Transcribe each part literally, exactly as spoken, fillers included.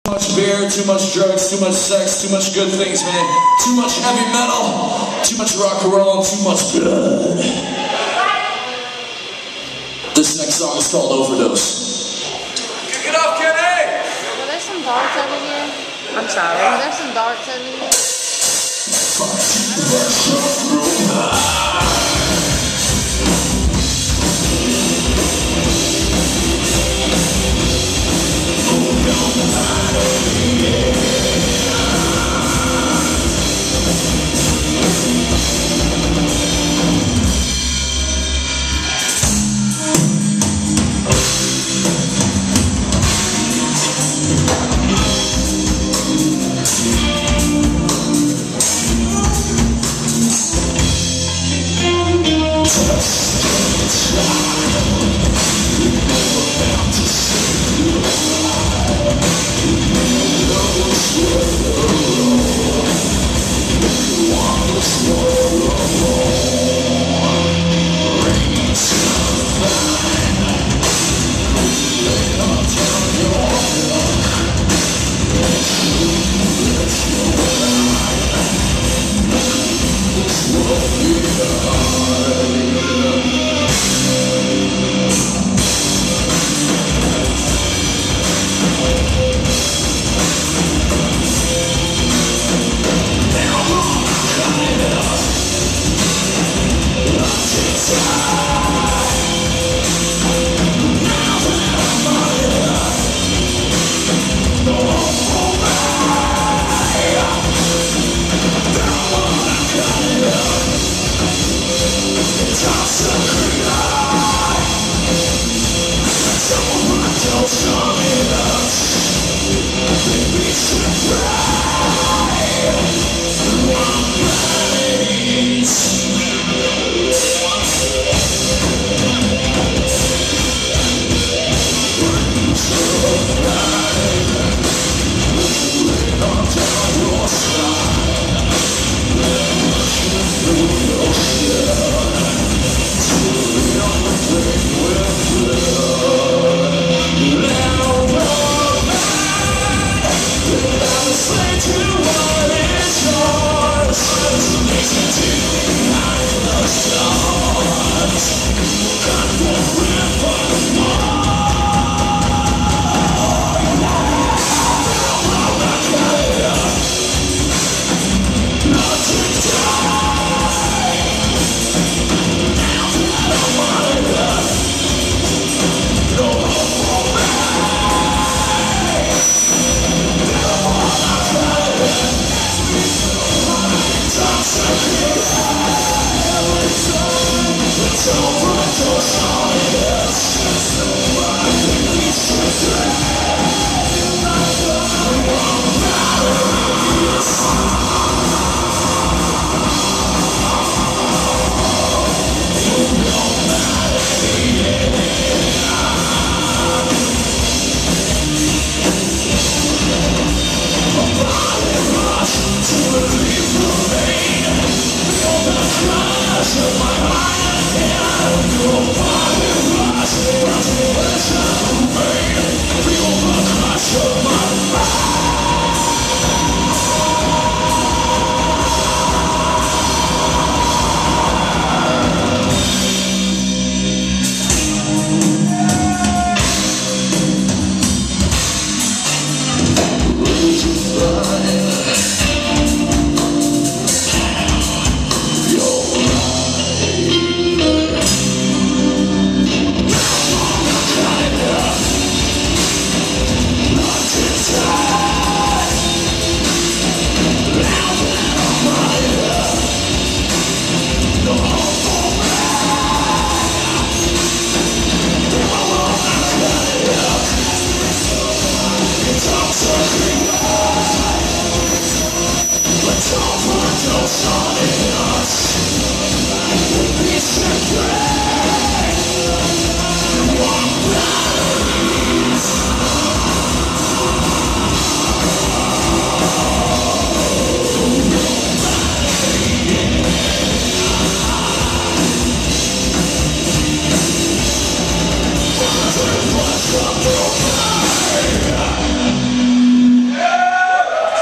Too much beer, too much drugs, too much sex, too much good things, man. Too much heavy metal, too much rock and roll, and too much blood. This next song is called Overdose. Kick it off, Kenny! Well, there's some darts over here. I'm sorry. Well, there's some darts over here.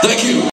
Thank you.